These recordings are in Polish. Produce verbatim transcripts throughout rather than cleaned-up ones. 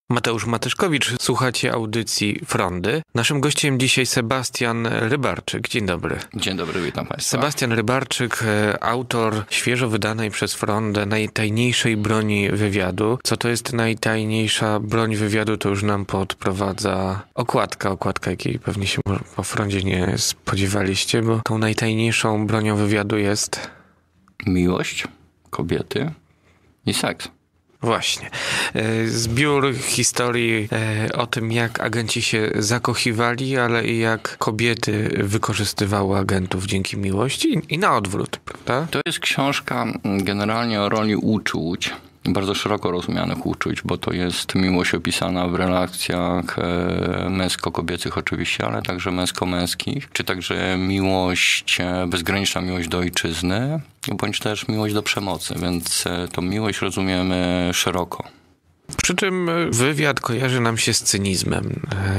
Mateusz Matyszkowicz, słuchacie audycji Frondy. Naszym gościem dzisiaj Sebastian Rybarczyk. Dzień dobry. Dzień dobry, witam Państwa. Sebastian Rybarczyk, autor świeżo wydanej przez Frondę najtajniejszej broni wywiadu. Co to jest najtajniejsza broń wywiadu, to już nam podprowadza okładka, okładka jakiej pewnie się po Frondzie nie spodziewaliście, bo tą najtajniejszą bronią wywiadu jest... Miłość, kobiety i seks. Właśnie. Zbiór historii o tym, jak agenci się zakochiwali, ale i jak kobiety wykorzystywały agentów dzięki miłości i na odwrót, prawda? To jest książka generalnie o roli uczuć, bardzo szeroko rozumianych uczuć, bo to jest miłość opisana w relacjach męsko-kobiecych oczywiście, ale także męsko-męskich, czy także miłość, bezgraniczna miłość do ojczyzny, bądź też miłość do przemocy, więc tą miłość rozumiemy szeroko. Przy czym wywiad kojarzy nam się z cynizmem.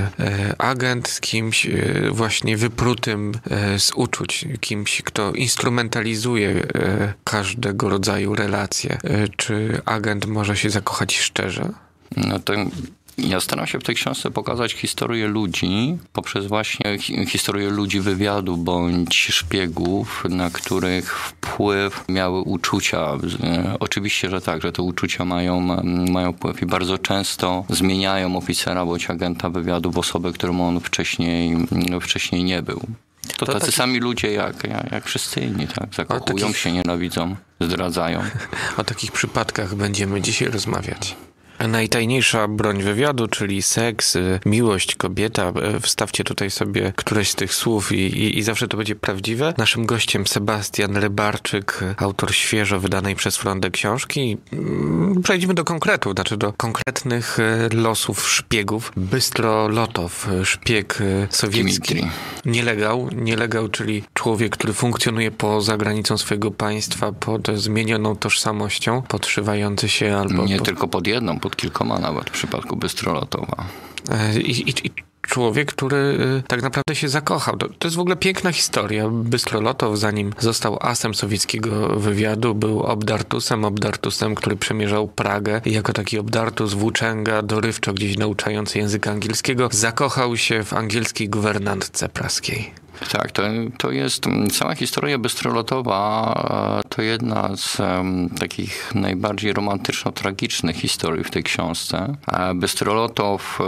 Agent z kimś właśnie wyprutym z uczuć, kimś, kto instrumentalizuje każdego rodzaju relacje. Czy agent może się zakochać szczerze? No to... Ja staram się w tej książce pokazać historię ludzi poprzez właśnie hi- historię ludzi wywiadu bądź szpiegów, na których wpływ miały uczucia. Oczywiście, że tak, że te uczucia mają, mają wpływ i bardzo często zmieniają oficera bądź agenta wywiadu w osobę, którą on wcześniej, wcześniej nie był. To, to tacy taki... sami ludzie jak, jak, jak wszyscy inni, tak? Zakochują takich... się, nienawidzą, zdradzają. O takich przypadkach będziemy dzisiaj rozmawiać. Najtajniejsza broń wywiadu, czyli seks, miłość, kobieta. Wstawcie tutaj sobie któreś z tych słów i, i, i zawsze to będzie prawdziwe. Naszym gościem Sebastian Rybarczyk, autor świeżo wydanej przez Frondę książki. Przejdźmy do konkretu, znaczy do konkretnych losów szpiegów. Bystro Lotow, szpieg sowiecki. Dmitrij. Nielegał, nielegał, czyli człowiek, który funkcjonuje poza granicą swojego państwa pod zmienioną tożsamością, podszywający się albo... Nie pod... tylko pod jedną, pod kilkoma nawet w przypadku Bystrolotowa. I, i, i człowiek, który tak naprawdę się zakochał. To, to jest w ogóle piękna historia. Bystrolotow, zanim został asem sowieckiego wywiadu, był obdartusem, obdartusem, który przemierzał Pragę i jako taki obdartus włóczęga, dorywczo gdzieś nauczający języka angielskiego, zakochał się w angielskiej guwernantce praskiej. Tak, to, to jest cała historia Bystrolotowa, to jedna z um, takich najbardziej romantyczno-tragicznych historii w tej książce. Bystrolotow,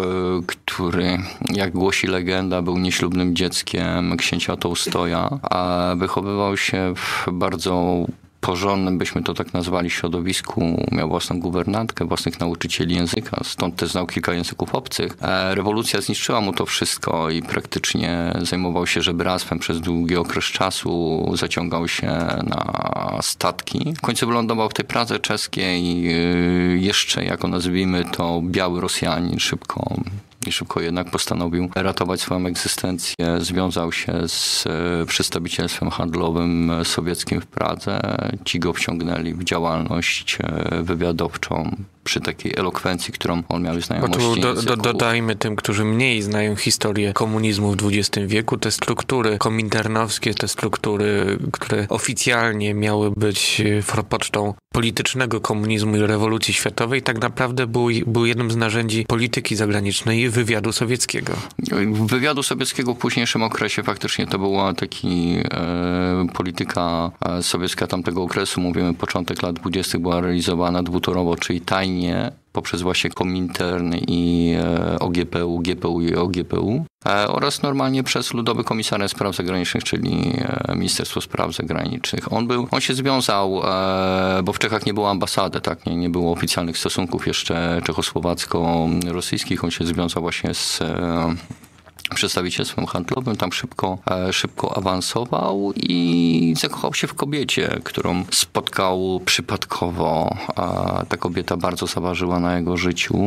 który, jak głosi legenda, był nieślubnym dzieckiem księcia Tołstoja, a wychowywał się w bardzo porządnym, byśmy to tak nazwali, środowisku. Miał własną guwernantkę, własnych nauczycieli języka, stąd też znał kilka języków obcych. Rewolucja zniszczyła mu to wszystko i praktycznie zajmował się żebractwem przez długi okres czasu, zaciągał się na statki. W końcu wylądował w tej Pradze czeskiej, jeszcze, jako nazwijmy to, biały Rosjanin, szybko I szybko jednak postanowił ratować swoją egzystencję. Związał się z przedstawicielstwem handlowym sowieckim w Pradze. Ci go wciągnęli w działalność wywiadowczą przy takiej elokwencji, którą on miał znajomości. Do, do, dodajmy tym, którzy mniej znają historię komunizmu w dwudziestym wieku, te struktury kominternowskie, te struktury, które oficjalnie miały być forpocztą politycznego komunizmu i rewolucji światowej, tak naprawdę był, był jednym z narzędzi polityki zagranicznej wywiadu sowieckiego. Wywiadu sowieckiego w późniejszym okresie faktycznie to była taki e, polityka sowiecka tamtego okresu, mówimy początek lat dwudziestych, była realizowana dwutorowo, czyli tajnie poprzez właśnie Komintern i O G P U, G P U i O G P U oraz normalnie przez Ludowy Komisariat Spraw Zagranicznych, czyli Ministerstwo Spraw Zagranicznych. On był, on się związał, bo w Czechach nie było ambasady, tak, nie, nie było oficjalnych stosunków jeszcze czechosłowacko-rosyjskich. On się związał właśnie z przedstawicielstwem handlowym, tam szybko, szybko awansował i zakochał się w kobiecie, którą spotkał przypadkowo. Ta kobieta bardzo zaważyła na jego życiu.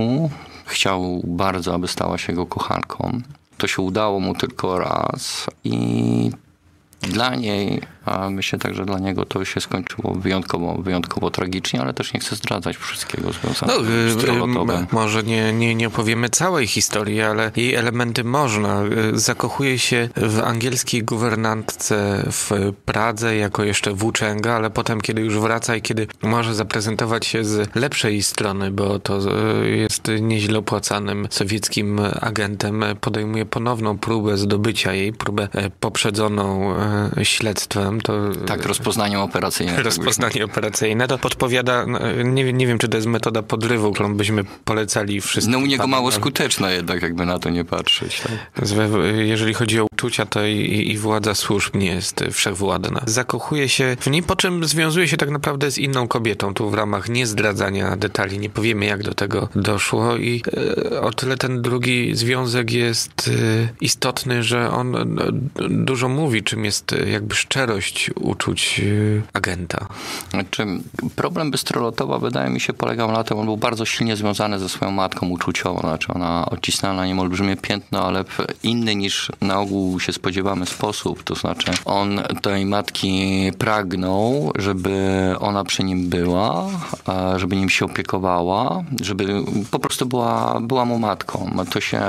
Chciał bardzo, aby stała się jego kochanką. To się udało mu tylko raz i dla niej A myślę tak, że dla niego to się skończyło wyjątkowo, wyjątkowo tragicznie, ale też nie chcę zdradzać wszystkiego związanego no, z Strelotowem. Może nie, nie, nie opowiemy całej historii, ale jej elementy można. Zakochuje się w angielskiej guwernantce w Pradze jako jeszcze włóczęga, ale potem, kiedy już wraca i kiedy może zaprezentować się z lepszej strony, bo to jest nieźle opłacanym sowieckim agentem, podejmuje ponowną próbę zdobycia jej, próbę poprzedzoną śledztwem. To tak, rozpoznaniem operacyjnym. Rozpoznanie operacyjne. To podpowiada, nie, nie wiem, czy to jest metoda podrywu, którą byśmy polecali wszystkim. No u niego mało skuteczna jednak, jakby na to nie patrzeć. Tak? Jeżeli chodzi o uczucia, to i, i władza służb nie jest wszechwładna. Zakochuje się w niej, po czym związuje się tak naprawdę z inną kobietą. Tu w ramach niezdradzania detali nie powiemy, jak do tego doszło i e, o tyle ten drugi związek jest e, istotny, że on e, dużo mówi, czym jest e, jakby szczerość uczuć e, agenta. Znaczy, problem Bystrolotowa, wydaje mi się, polegał na tym, on był bardzo silnie związany ze swoją matką uczuciową. Znaczy ona odcisnęła na nim olbrzymie piętno, ale w inny niż na ogół się spodziewamy sposób. To znaczy on tej matki pragnął, żeby ona przy nim była, żeby nim się opiekowała, żeby po prostu była, była mu matką. To się,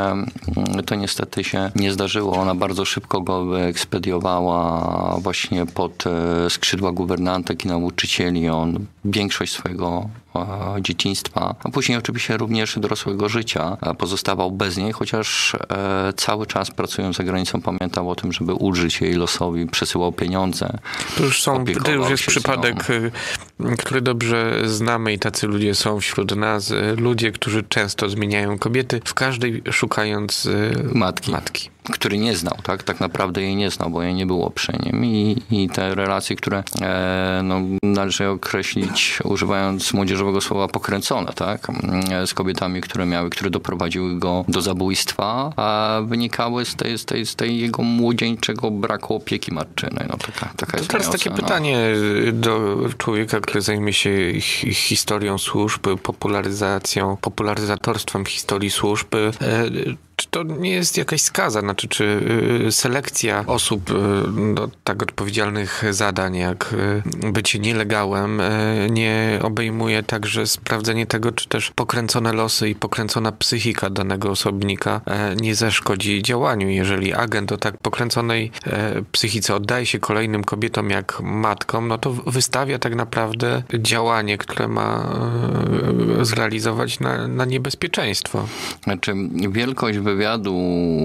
to niestety się nie zdarzyło. Ona bardzo szybko go wyekspediowała właśnie pod skrzydła guwernantek i nauczycieli. On większość swojego dzieciństwa, a później oczywiście również dorosłego życia pozostawał bez niej, chociaż cały czas pracując za granicą pamiętał o tym, żeby ulżyć jej losowi, przesyłał pieniądze. To już, są, to już jest przypadek, który dobrze znamy i tacy ludzie są wśród nas. Ludzie, którzy często zmieniają kobiety, w każdej szukając matki. matki. Który nie znał, tak? Tak naprawdę jej nie znał, bo jej nie było przy nim i, i te relacje, które e, no, należy określić używając młodzieżowego słowa pokręcone, tak? Z kobietami, które miały, które doprowadziły go do zabójstwa, a wynikały z tej, z tej, z tej jego młodzieńczego braku opieki matczynej. No, taka, taka jest to teraz takie ocena. pytanie do człowieka, który zajmie się hi- historią służb, popularyzacją, popularyzatorstwem historii służb. E, Czy to nie jest jakaś skaza? Znaczy, czy selekcja osób do tak odpowiedzialnych zadań, jak bycie nielegalem, nie obejmuje także sprawdzenie tego, czy też pokręcone losy i pokręcona psychika danego osobnika nie zaszkodzi działaniu? Jeżeli agent o tak pokręconej psychice oddaje się kolejnym kobietom jak matkom, no to wystawia tak naprawdę działanie, które ma zrealizować na, na niebezpieczeństwo. Znaczy, wielkość wywiadu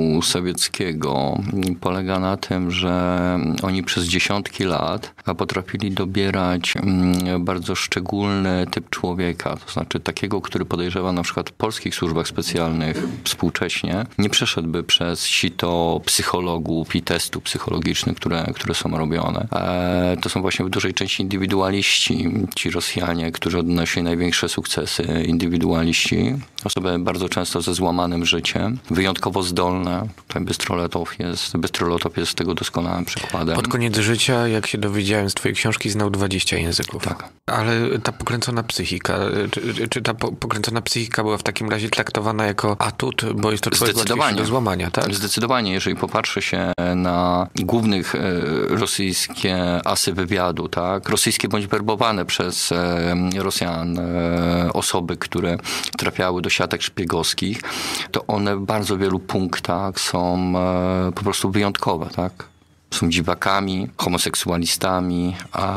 sowieckiego polega na tym, że oni przez dziesiątki lat potrafili dobierać bardzo szczególny typ człowieka, to znaczy takiego, który podejrzewa na przykład w polskich służbach specjalnych współcześnie, nie przeszedłby przez sito psychologów i testów psychologicznych, które, które są robione. To są właśnie w dużej części indywidualiści, ci Rosjanie, którzy odnosili największe sukcesy, indywidualiści, osoby bardzo często ze złamanym życiem, wyjątkowo zdolne. Tutaj Bystrolotow jest, Bystrolotow jest tego doskonałym przykładem. Pod koniec życia, jak się dowiedziałem z twojej książki, znał dwadzieścia języków. Tak. Ale ta pokręcona psychika, czy, czy ta po, pokręcona psychika była w takim razie traktowana jako atut, bo jest to człowiek łatwiejszy do złamania, tak? Zdecydowanie. Jeżeli popatrzy się na głównych e, rosyjskie asy wywiadu, tak? Rosyjskie bądź werbowane przez e, Rosjan e, osoby, które trafiały do siatek szpiegowskich, to one w bardzo wielu punktach są e, po prostu wyjątkowe, tak? Są dziwakami, homoseksualistami,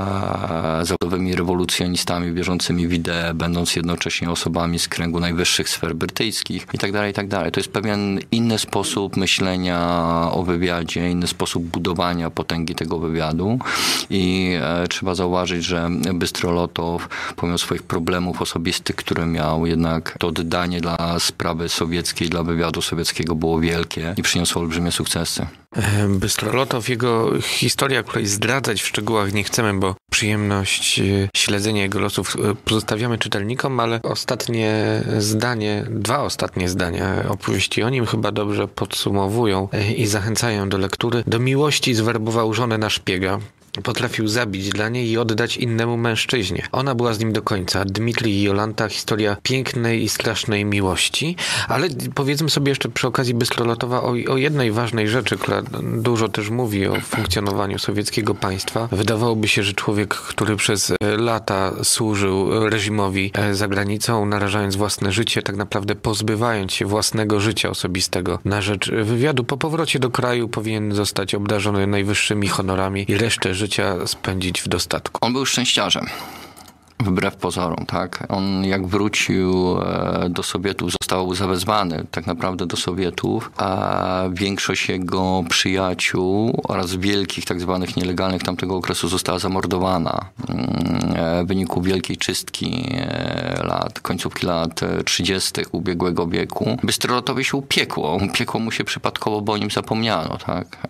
a zawodowymi rewolucjonistami wierzącymi w ideę, będąc jednocześnie osobami z kręgu najwyższych sfer brytyjskich i tak dalej, i tak dalej. To jest pewien inny sposób myślenia o wywiadzie, inny sposób budowania potęgi tego wywiadu i e, trzeba zauważyć, że Bystrolotow, pomimo swoich problemów osobistych, które miał, jednak to oddanie dla sprawy sowieckiej, dla wywiadu sowieckiego było wielkie i przyniosło olbrzymie sukcesy. Bystrolotow, jego historia, której zdradzać w szczegółach nie chcemy, bo przyjemność śledzenia jego losów pozostawiamy czytelnikom, ale ostatnie zdanie, dwa ostatnie zdania opowieści o nim chyba dobrze podsumowują i zachęcają do lektury. Do miłości zwerbował żonę na szpiega. potrafił zabić dla niej i oddać innemu mężczyźnie. Ona była z nim do końca. Dmitrij i Jolanta, historia pięknej i strasznej miłości, ale powiedzmy sobie jeszcze przy okazji Bystrolotowa o, o jednej ważnej rzeczy, która dużo też mówi o funkcjonowaniu sowieckiego państwa. Wydawałoby się, że człowiek, który przez lata służył reżimowi za granicą, narażając własne życie, tak naprawdę pozbywając się własnego życia osobistego na rzecz wywiadu, po powrocie do kraju powinien zostać obdarzony najwyższymi honorami i resztę życia spędzić w dostatku. On był szczęściarzem. Wbrew pozorom, tak. On jak wrócił do Sowietów, został zawezwany tak naprawdę do Sowietów, a większość jego przyjaciół oraz wielkich tak zwanych nielegalnych tamtego okresu została zamordowana w wyniku wielkiej czystki lat, końcówki lat trzydziestych ubiegłego wieku. Bystrolotowi się upiekło. Upiekło mu się przypadkowo, bo o nim zapomniano, tak.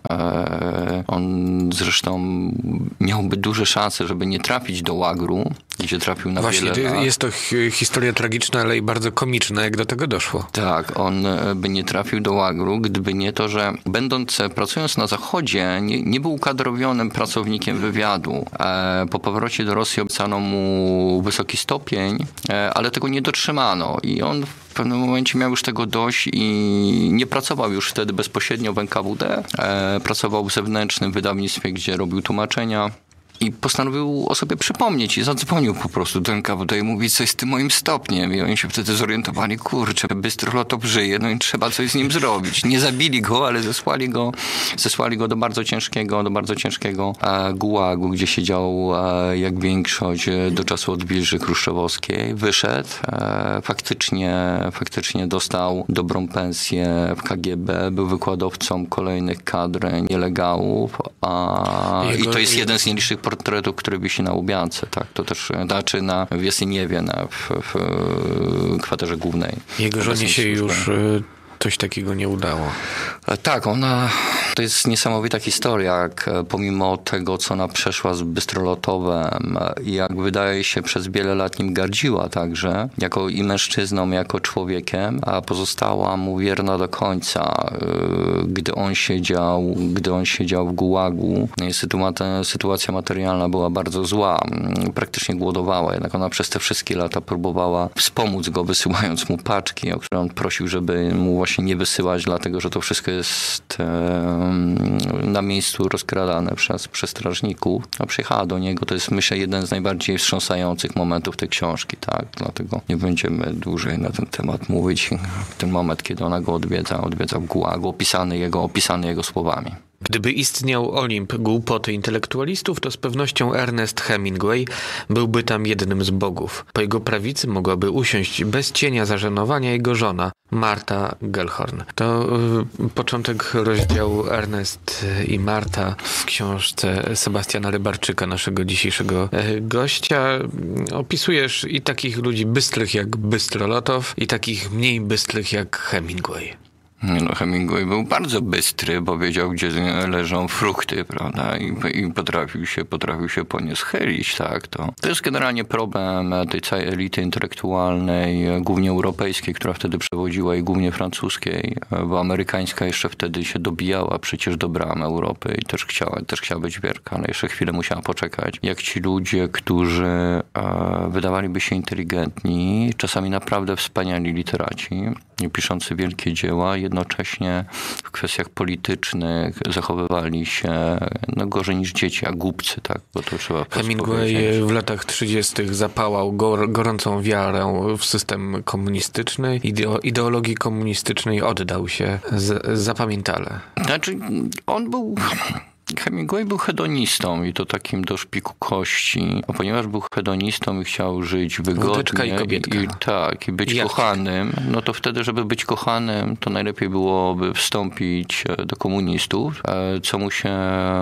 On zresztą miałby duże szanse, żeby nie trafić do łagru, gdzie trafił na Właśnie, wiele lat. Jest to historia tragiczna, ale i bardzo komiczna, jak do tego doszło. Tak, on by nie trafił do łagru, gdyby nie to, że będąc, pracując na Zachodzie, nie, nie był ukadrowionym pracownikiem wywiadu. Po powrocie do Rosji obiecano mu wysoki stopień, ale tego nie dotrzymano i on w pewnym momencie miał już tego dość i nie pracował już wtedy bezpośrednio w N K W D. Pracował w zewnętrznym wydawnictwie, gdzie robił tłumaczenia. I postanowił o sobie przypomnieć i zadzwonił po prostu do N K W D i mówi, co jest z tym moim stopniem. I oni się wtedy zorientowali, kurczę, Bystrolotow żyje, no i trzeba coś z nim zrobić. Nie zabili go, ale zesłali go, zesłali go do bardzo ciężkiego, do bardzo ciężkiego e, gułagu, gdzie siedział e, jak większość e, do czasu odwilży chruszczowskiej. Wyszedł, e, faktycznie, faktycznie dostał dobrą pensję w K G B, był wykładowcą kolejnych kadr nielegalów, a, Jego... i to jest jeden z nielicznych portretów, który wisi na Łubiance, tak? To też, znaczy na, w Jesyniewie, na, w, w kwaterze głównej. Jego żonie się już coś takiego nie udało. Tak, ona, to jest niesamowita historia, jak pomimo tego, co ona przeszła z Bystrolotowem i jak wydaje się przez wiele lat nim gardziła także, jako i mężczyzną, jako człowiekiem, a pozostała mu wierna do końca. Gdy on siedział, gdy on siedział w gułagu, sytuacja, sytuacja materialna była bardzo zła, praktycznie głodowała, jednak ona przez te wszystkie lata próbowała wspomóc go, wysyłając mu paczki, o które on prosił, żeby mu właśnie nie wysyłać, dlatego że to wszystko jest e, na miejscu rozkradane przez, przez strażników. A przyjechała do niego, to jest myślę jeden z najbardziej wstrząsających momentów tej książki, tak? Dlatego nie będziemy dłużej na ten temat mówić. Ten moment, kiedy ona go odwiedza, odwiedza w gułagu, opisany jego, opisany jego słowami. Gdyby istniał Olimp głupoty intelektualistów, to z pewnością Ernest Hemingway byłby tam jednym z bogów. Po jego prawicy mogłaby usiąść bez cienia zażenowania jego żona, Marta Gellhorn. To y, początek rozdziału Ernest i Marta w książce Sebastiana Rybarczyka, naszego dzisiejszego y, gościa. Opisujesz i takich ludzi bystrych jak Bystrolotow, i takich mniej bystrych jak Hemingway. No, Hemingway był bardzo bystry, bo wiedział, gdzie leżą frukty, prawda, i, i potrafił się, potrafił się po nie schylić, tak, to. To jest generalnie problem tej całej elity intelektualnej, głównie europejskiej, która wtedy przewodziła i głównie francuskiej, bo amerykańska jeszcze wtedy się dobijała przecież do bram Europy i też chciała, też chciała być wielka, ale jeszcze chwilę musiała poczekać. Jak ci ludzie, którzy e, wydawaliby się inteligentni, czasami naprawdę wspaniali literaci, piszący wielkie dzieła, jednocześnie w kwestiach politycznych zachowywali się no, gorzej niż dzieci, a głupcy, tak? Bo to trzeba Hemingway w latach trzydziestych zapałał gor- gorącą wiarę w system komunistyczny, ideo- ideologii komunistycznej oddał się z- zapamiętale. Znaczy, on był... Hemingway był hedonistą i to takim do szpiku kości. A ponieważ był hedonistą i chciał żyć wygodnie Wódeczka i kobietka. I, i tak, i być Jak? kochanym, no to wtedy, żeby być kochanym, to najlepiej byłoby wstąpić do komunistów, co mu się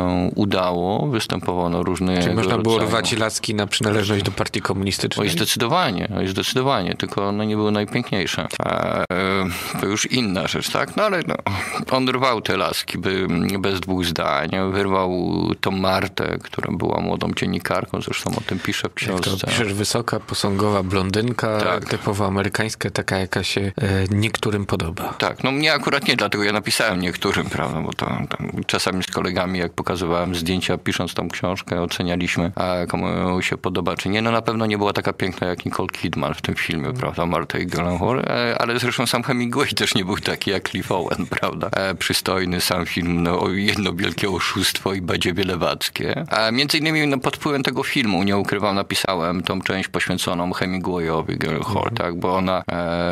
udało. Występował na różne Czyli można było rodzaju... rwać laski na przynależność do partii komunistycznej? Oj, zdecydowanie, oj, zdecydowanie, tylko one nie były najpiękniejsze. E, to już inna rzecz, tak? No ale no, on rwał te laski by, bez dwóch zdań. wyrwał tą Martę, która była młodą dziennikarką, zresztą o tym pisze w książce. Jak to piszesz, wysoka, posągowa blondynka, tak. Typowo amerykańska, taka jaka się e, niektórym podoba. Tak, no mnie akurat nie, dlatego ja napisałem niektórym, prawda, bo to tam czasami z kolegami, jak pokazywałem zdjęcia, pisząc tą książkę, ocenialiśmy, a komu się podoba, czy nie. No na pewno nie była taka piękna jak Nicole Kidman w tym filmie, prawda, Marta i Gyllenhaal, ale zresztą sam Hemingway też nie był taki jak Cliff Owen, prawda. Przystojny sam film, no jedno wielkie oszustwo i badziewie lewackie. A między innymi no, pod wpływem tego filmu, nie ukrywam, napisałem tą część poświęconą Hemingwayowi, Gyllenhaal, mhm. tak, bo ona,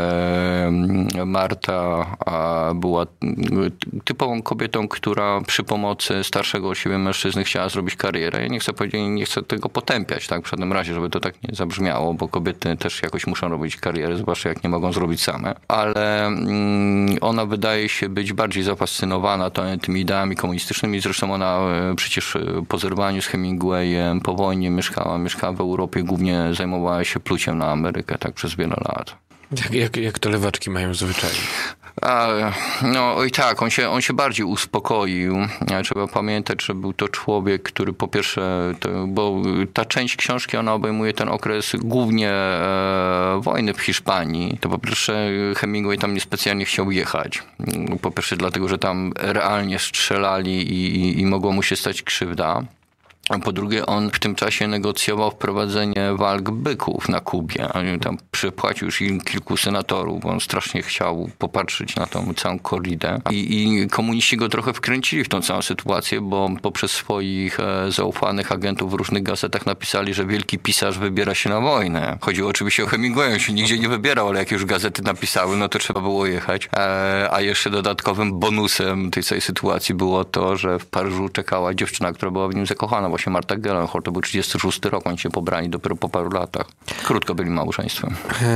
e, Marta a, była typową kobietą, która przy pomocy starszego od siebie mężczyzny chciała zrobić karierę. Ja nie chcę powiedzieć, nie chcę tego potępiać, tak, w żadnym razie, żeby to tak nie zabrzmiało, bo kobiety też jakoś muszą robić karierę, zwłaszcza jak nie mogą zrobić same, ale mm, ona wydaje się być bardziej zafascynowana tymi ideami komunistycznymi. Zresztą ona przecież po zerwaniu z Hemingwayem po wojnie mieszkała, mieszkała w Europie, głównie zajmowała się pluciem na Amerykę, tak, przez wiele lat. Jak, jak, jak to lewaczki mają zwyczaj? A, no i tak, on się, on się bardziej uspokoił. Trzeba pamiętać, że był to człowiek, który po pierwsze, to, bo ta część książki, ona obejmuje ten okres głównie e, wojny w Hiszpanii. To po pierwsze Hemingway tam niespecjalnie chciał jechać. Po pierwsze dlatego, że tam realnie strzelali i, i, i mogło mu się stać krzywda. A po drugie, on w tym czasie negocjował wprowadzenie walk byków na Kubie. On tam przypłacił już im kilku senatorów, bo on strasznie chciał popatrzeć na tą całą korridę. I, I komuniści go trochę wkręcili w tą całą sytuację, bo poprzez swoich e, zaufanych agentów w różnych gazetach napisali, że wielki pisarz wybiera się na wojnę. Chodziło oczywiście o Hemingwaya, on się nigdzie nie wybierał, ale jak już gazety napisały, no to trzeba było jechać. E, a jeszcze dodatkowym bonusem tej całej sytuacji było to, że w Paryżu czekała dziewczyna, która była w nim zakochana, właśnie Marta Gyllenhaal. To był trzydziesty szósty rok, oni się pobrali dopiero po paru latach. Krótko byli małżeństwem.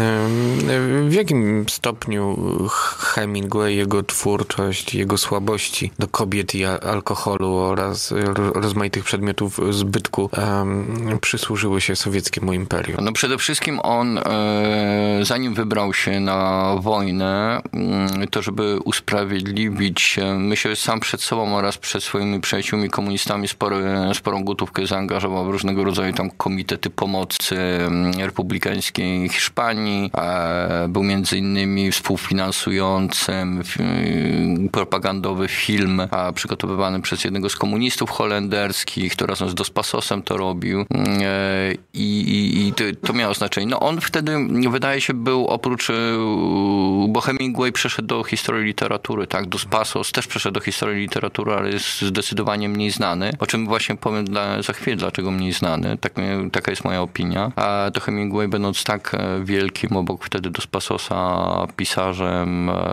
W jakim stopniu Hemingway, jego twórczość, jego słabości do kobiet i alkoholu oraz rozmaitych przedmiotów zbytku um, przysłużyły się sowieckiemu imperium? No przede wszystkim on, e, zanim wybrał się na wojnę, to żeby usprawiedliwić, myślę, sam przed sobą oraz przed swoimi przyjaciółmi komunistami spory, sporą gotówkę zaangażował w różnego rodzaju tam komitety pomocy republikańskiej Hiszpanii. Był między innymi współfinansującym propagandowy film przygotowywany przez jednego z komunistów holenderskich, to razem z Dos Passosem to robił. I, i, i to, to miało znaczenie. No on wtedy, wydaje się, był oprócz, bo Hemingway przeszedł do historii literatury, tak? Dos Passos też przeszedł do historii literatury, ale jest zdecydowanie mniej znany, o czym właśnie powiem dla, za chwilę, dlaczego mniej znany. Tak, taka jest moja opinia. A to Hemingway, będąc tak wielkim obok wtedy Dos Passosa pisarzem, e,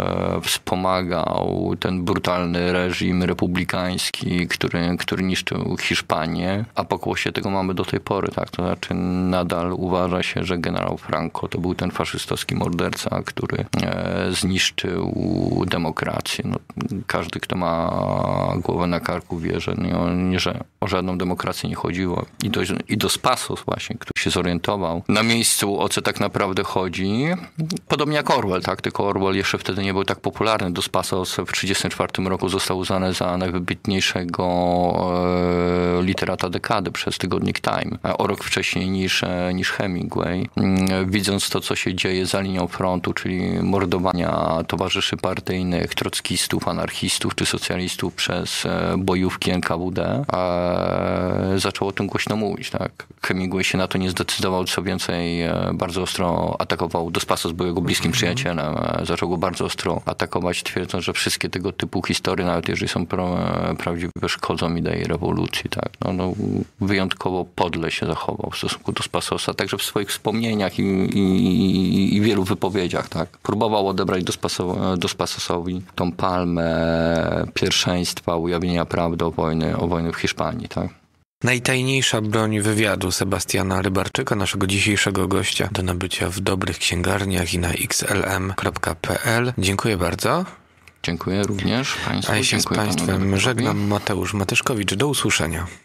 wspomagał ten brutalny reżim republikański, który, który niszczył Hiszpanię, a pokłosie tego mamy do tej pory, tak? To znaczy nadal uważa się, że generał Franco to był ten faszystowski morderca, który e, zniszczył demokrację. No, każdy, kto ma głowę na karku, wie, że, nie, że o żadną demokrację nie chodziło. I, do, i Dos Passos właśnie, który się zorientował na miejscu, o co tak naprawdę chodzi. Podobnie jak Orwell, tak? Tylko Orwell jeszcze wtedy nie był tak popularny. Dos Passos w tysiąc dziewięćset trzydziestym czwartym roku został uznany za najwybitniejszego e, literata dekady przez tygodnik Time. O rok wcześniej niż, niż Hemingway. Widząc to, co się dzieje za linią frontu, czyli mordowania towarzyszy partyjnych, trockistów, anarchistów czy socjalistów przez bojówki N K W D, e, zaczął o tym głośno mówić. Tak? Hemingway się na to nie zdecydował, co więcej, bardzo ostro atakował. Dos Passos był jego bliskim przyjacielem. Zaczął go bardzo ostro atakować, twierdząc, że wszystkie tego typu historie, nawet jeżeli są pra, prawdziwe, szkodzą idei rewolucji. Tak? No, no, wyjątkowo podle się zachował w stosunku do Dos Passosa, także w swoich wspomnieniach i, i, i wielu wypowiedziach. Tak? Próbował odebrać Dos, Passo, Dos Passosowi tą palmę pierwszeństwa, ujawnienia prawdy o wojnie, o wojnie w Hiszpanii. Tak? Najtajniejsza broń wywiadu Sebastiana Rybarczyka, naszego dzisiejszego gościa, do nabycia w dobrych księgarniach i na x l m kropka p l. Dziękuję bardzo. Dziękuję również Państwu. A ja się z Państwem żegnam. Mateusz Matyszkowicz. Do usłyszenia.